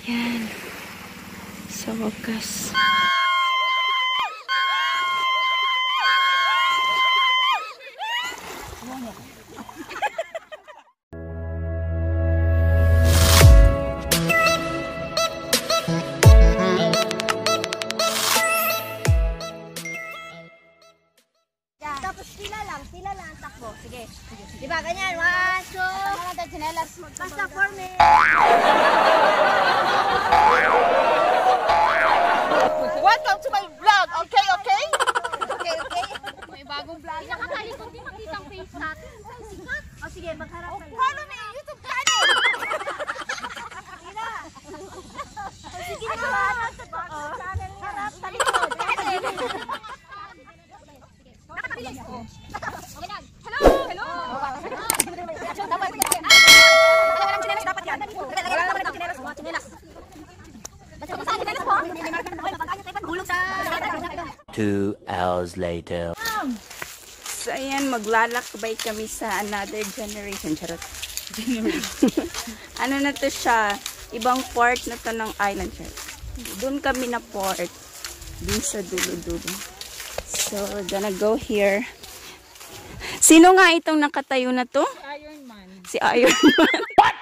Yan. Sa wakas. Tapos sila lang takbo. Sige. Diba ganyan? 1, 2. Basta for me. Welcome to my vlog. Okay. Okay. May bagong vlog. Nakatali kung di makita ang face natin. Sikat. O sige, magharap kayo. Follow me on YouTube channel. Sige na. Harap, talikod. Hello. Two hours later. So, ayan, maglalakbay kami sa another generation. Charot. Generation. Ano na to siya? Ibang part na to ng island. Charot. Doon kami na port. Doon sa dulo-dulo. So, we're gonna go here. Sino nga itong nakatayo na to? Iron Man. Si Iron Man. What?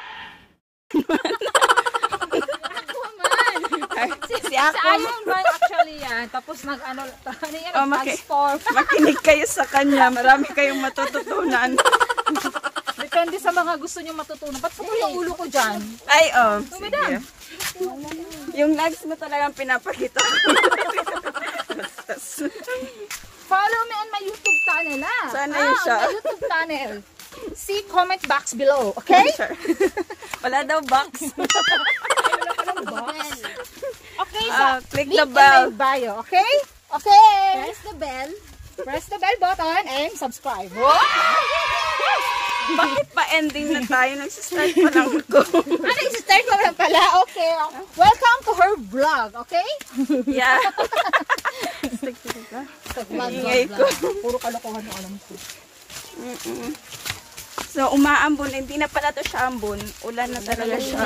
Si Aquaman. Iron Man actually yan. Tapos transform. Makinig kayo sa kanya. Marami kayong matututunan. Depende sa mga gusto nyo matutunan. Ba't sa yung ulo ko dyan? Ay, Madam. Yung legs mo talagang pinapakita. Follow me on my YouTube channel, Sana yun siya. On my YouTube channel. See comment box below, okay? Sure. Wala daw box. Okay, so Click link the in bell. my bio, okay? Okay. Press the bell. Press the bell button and subscribe. Bakit pa ending na tayo? Nagsistart pa lang ako. Start ko lang pala. Okay. Welcome to her vlog, okay? Yeah. Ingay ko. Puro kalokohan ang alam ko. So, umaambon. Hindi na pala to siya ambon. Ulan na talaga siya.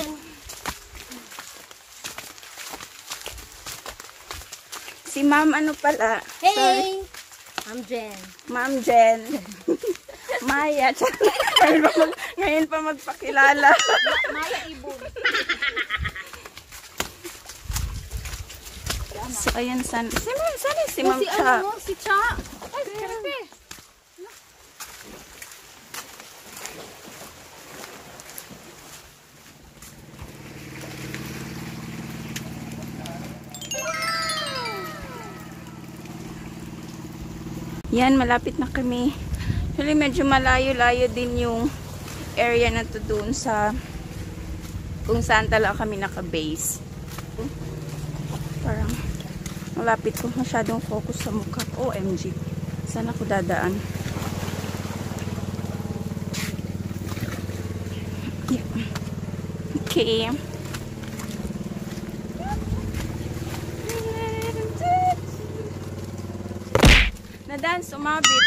Si ma'am ano pala? Hey! I'm Jen. Ma'am Jen. Maya. Ngayon pa magpakilala. Maya Ibon. So, ayan. Si ma'am Cha. Si Cha. Ay, karate. Yan, malapit na kami. Actually, medyo malayo-layo din yung area na to doon sa kung saan talaga kami naka-base. Parang malapit ko masyadong focus sa mukha. OMG. Saan ako dadaan? Yeah. Okay. Nadaan, sumabit.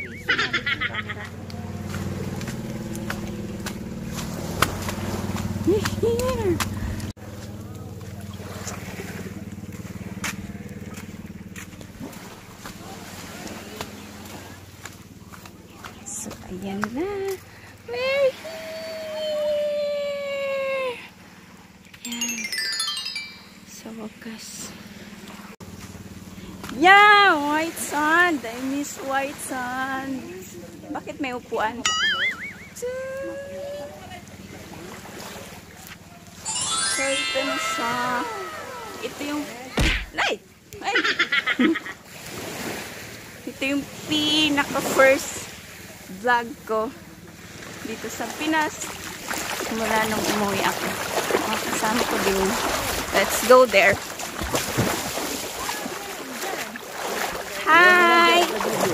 Here. So, ayan na. We're here. Ayan. Sa wakas. Yeah, white sand. I miss white sand. Bakit may upuan? So, ito na siya. Ito yung... Ay! Ito yung pinaka-first vlog ko dito sa Pinas. Mula nung umuwi ako. Mga kasama ko din. Let's go there. Hi!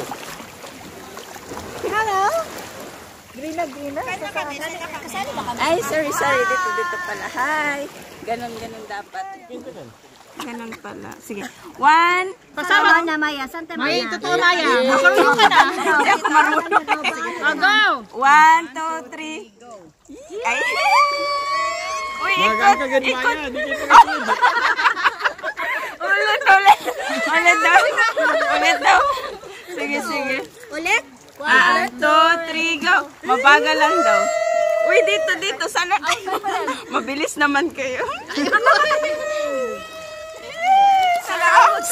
Hello! Green na. Ay, sorry. Dito pala. Hi! Ganon dapat. Ganon pala. Sige. 1. Kasama na Maya. Santa Maya. Totoo Maya. Marunong ka na. Hindi ako marunong. Go! 1, 2, 3. Ay! Uy, Magang ikot. kagad Ikot. Maya. Di kita kasunod. Ulit, ulit. Ulit daw. Ulit daw. Sige, sige. Ulit? 1, 2, 3, go. Mabagal lang daw. Uy, dito, dito. Sana. Mabilis naman kayo. Salamat.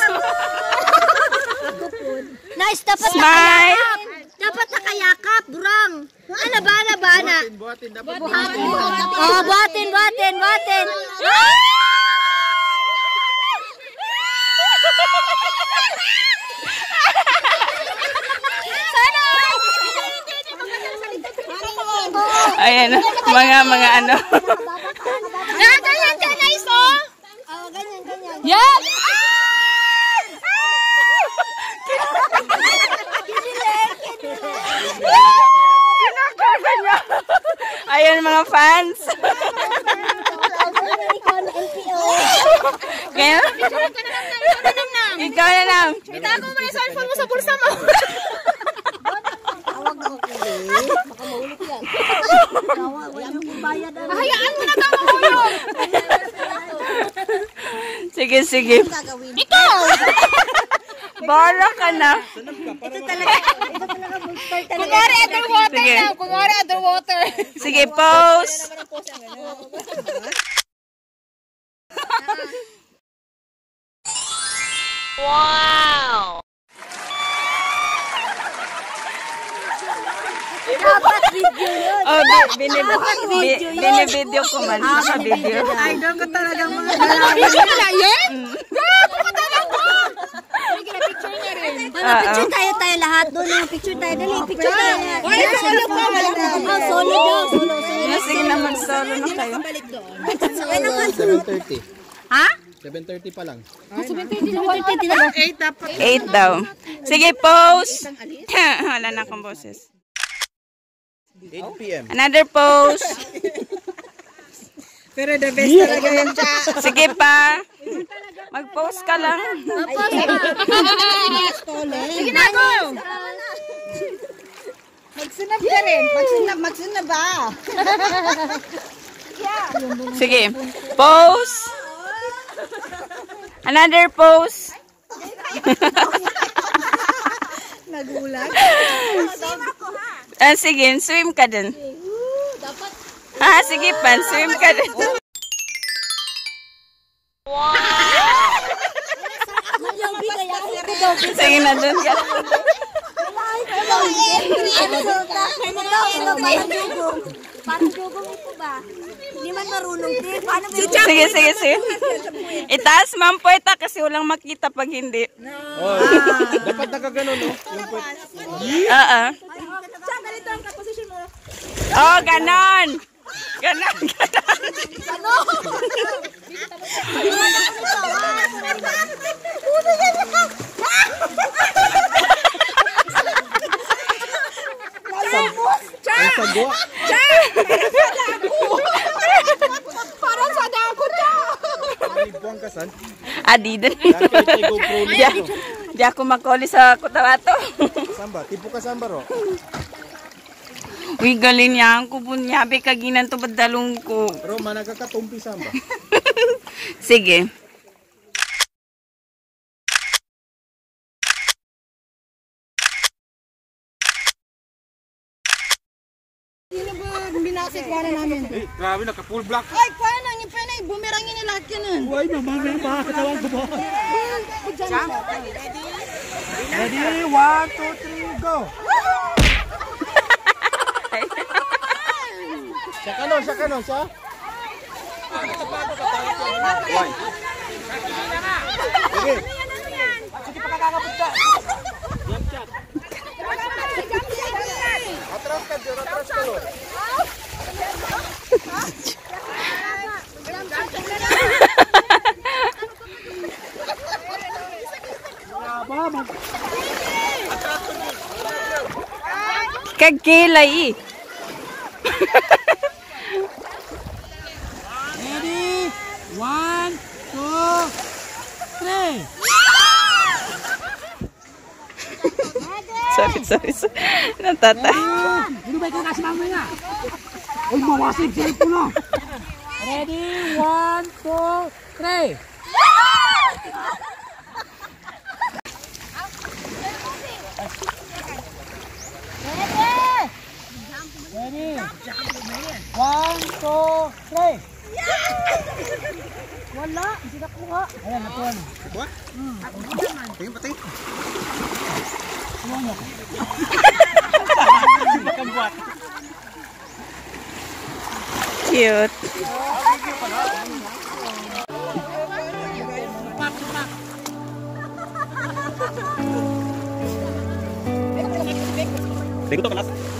Nice, dapat Smile. nakayakap. Dapat nakayakap, Burang. Ano ba, ano ba, ana? Buhatin, dapat Oh, buhatin, buhatin, buhatin. Ayan, mga ano. Ganyan, nice, oh. Oh, ganyan, ganyan. Yes! Kinakaga niya. Ayan, mga fans. Kaya? Ikaw na lang. Itago mo na yung cellphone mo sa bulsa mo. Hayaan mo na daw mahulog. Sige, sige. Ikaw! Bala ka na. Kunwari underwater Sige. na. Kunwari underwater. Sige, pose. Dapat video yun. Oh, binibideo ko man. Naka-video. Idol ko talaga mga Layan? picture tayo lahat doon. Picture tayo. Dali, picture tayo. Solo daw. Solo. Sige na, mag-solo na kayo. 7:30. Ha? 7:30 pa lang. 8 daw. Sige, pose. Wala na akong boses. 8 p.m. Another pose. Pero the best talaga yan siya. Sige pa. Mag-pose ka lang. Sige na ako! Magsunab ka rin. Magsunab ba? Sige. Pose. Another pose. Nagulat. Sige, swim ka din. Ha, sige pa, swim ka din. Sige na dun ka. Parang dugong ito ba? Hindi man marunong din. Paano ba yung Sige, sige, sige. Itaas man po ita kasi walang makita pag hindi. Oh, dapat nakagano, no? Oo. ganito ang kaposisyon mo? Oh, ganon. Ganon, ganon. Ang sagwa. Parang sa dago siya. Ay, buwang kasan. Adi din. Yan kayo tayo GoPro niya. Di ako makuli sa kutawato. Samba, tipo ka samba, ro. Uy, galing niya. Ang kupon niya. Be, kaginan to badalong ko. Roma, nagkakatumpi samba. Sige. Sino ba binasik ko na namin? Eh, grabe, naka-full black. Ay, paano? Yung pwede, bumerangin nila lahat yan. Uy, mamamaya pa. Katawag ko ba? Ready? 1, 2, 3, go! Siya ka no, siya? Why? Sige. Sige pa kakakapot ka. Atras ka, Jor. Atras ka, Lord. Kagkilay. Ready? 1, 2, 3. Sorry. Natatay. Ano ba ikaw kasi mamaya? Uy, mawasig cellphone mo. Ready? 1, 2, 3. Ready? 1, 2, 3. Wala, hindi nakuha. Ayan, nakuha na. Kuha? Tingin pa, tingin. Cute. Tingin to, kalas.